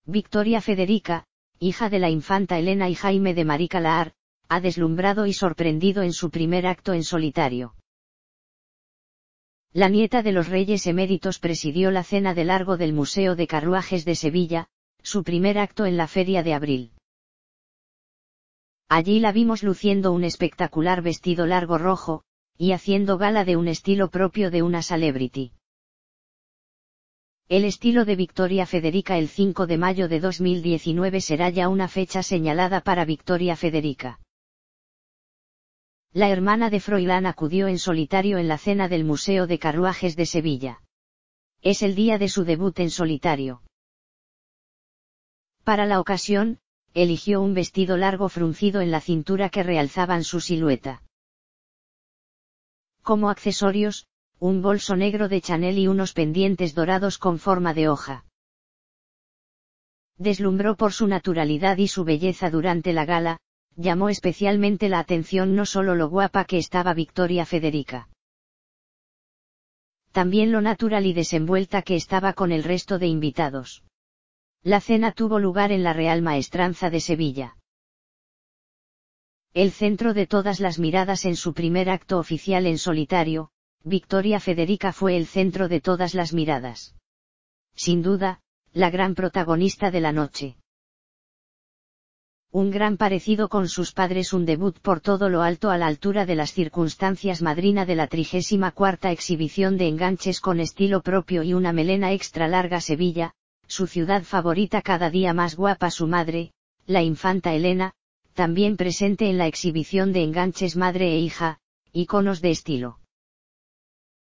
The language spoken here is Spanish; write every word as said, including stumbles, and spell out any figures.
Victoria Federica, hija de la infanta Elena y Jaime de Marica-Laar, ha deslumbrado y sorprendido en su primer acto en solitario. La nieta de los reyes eméritos presidió la cena de largo del Museo de Carruajes de Sevilla, su primer acto en la Feria de Abril. Allí la vimos luciendo un espectacular vestido largo rojo, y haciendo gala de un estilo propio de una celebrity. El estilo de Victoria Federica el cinco de mayo de dos mil diecinueve será ya una fecha señalada para Victoria Federica. La hermana de Froilán acudió en solitario en la cena del Museo de Carruajes de Sevilla. Es el día de su debut en solitario. Para la ocasión, eligió un vestido largo fruncido en la cintura que realzaban su silueta. Como accesorios, un bolso negro de Chanel y unos pendientes dorados con forma de hoja. Deslumbró por su naturalidad y su belleza durante la gala, llamó especialmente la atención no solo lo guapa que estaba Victoria Federica. También lo natural y desenvuelta que estaba con el resto de invitados. La cena tuvo lugar en la Real Maestranza de Sevilla. El centro de todas las miradas en su primer acto oficial en solitario, Victoria Federica fue el centro de todas las miradas. Sin duda, la gran protagonista de la noche. Un gran parecido con sus padres, un debut por todo lo alto a la altura de las circunstancias, madrina de la trigésima cuarta exhibición de enganches con estilo propio y una melena extra larga. Sevilla, su ciudad favorita, cada día más guapa. Su madre, la infanta Elena, también presente en la exhibición de enganches, madre e hija, iconos de estilo.